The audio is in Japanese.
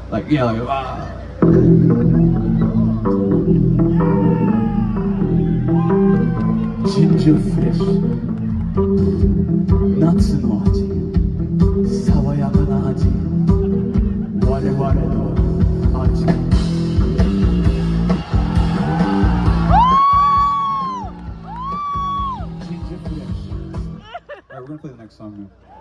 Like, yeah, like, Ginger fresh 夏の味爽やかな味我々の味Ginger fresh Alright, we're gonna play the next song now